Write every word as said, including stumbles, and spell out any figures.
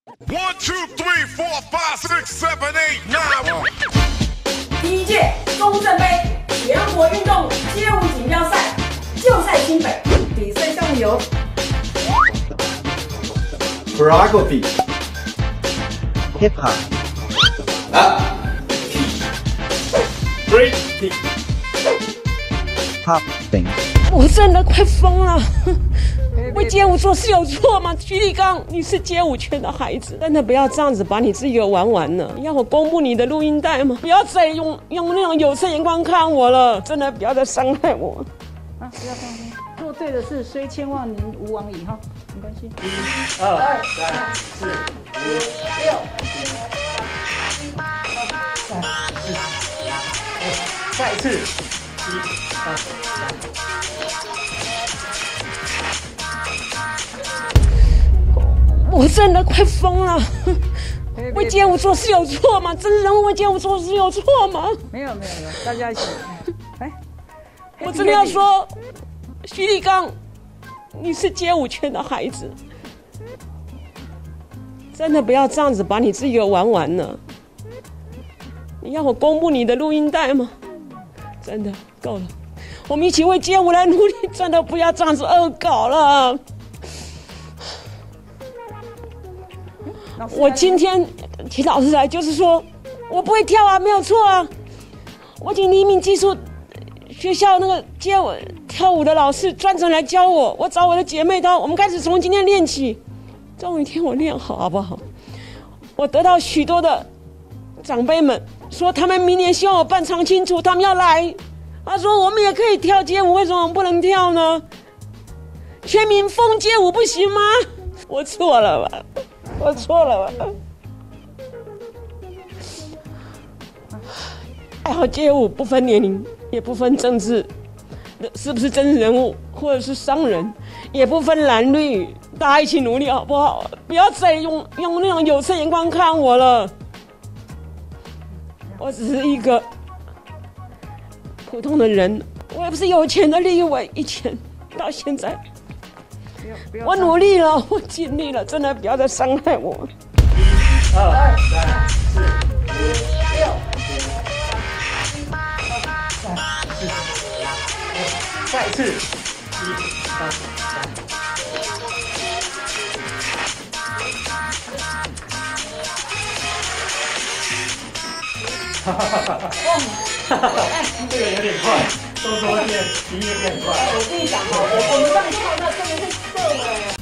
One, two, three, four, five, six, seven, eight, nine. 第一届中正杯全国运动街舞锦标赛就赛新北，比赛项目有 choreography, hip hop, breaking, popping, 我真的快疯了！为街舞做事有错吗？徐立刚，你是街舞圈的孩子，真的不要这样子把你自己给玩完了。你要我公布你的录音带吗？不要再用用那种有色眼光看我了，真的不要再伤害我。 啊，不要放心，做对的事虽千万年吾往矣哈，没关系。 一、二、三、四、五、 六、 再一次，一、二、三。 我真的快疯了！为街舞做事有错吗？真人为街舞做事有错吗？ 没有没有没有，大家一起。哎， 我真的要说，徐立刚，你是街舞圈的孩子，真的不要这样子把你自己给玩完了。你要我公布你的录音带吗？真的够了，我们一起为街舞来努力，真的不要这样子恶搞了。我今天提老师来，就是说我不会跳啊，没有错啊。我请黎明技术学校那个街舞跳舞的老师专程来教我，我找我的姐妹淘，我们开始从今天练起。终有一天我练好，好不好？我得到许多的长辈们说，他们明年希望我办常青组，他们要来。他说我们也可以跳街舞，为什么我们不能跳呢？全民疯街舞不行吗？我错了吧？我错了吧？爱好街舞不分年龄，也不分政治，是不是真人物或者是商人，也不分蓝绿，大家一起努力好不好？不要再用用那种有色眼光看我了。我只是一个普通的人，我也不是有钱的立委，以前到现在。我努力了，我尽力了，真的不要再伤害我。 一、二、三、四、五、 六、 三、四、五，再一次，一、二、三。哈哈哈哈哈！这个有点快，动作变，音乐变快。 我跟你讲哈，我我们上次看到真的是瘦了。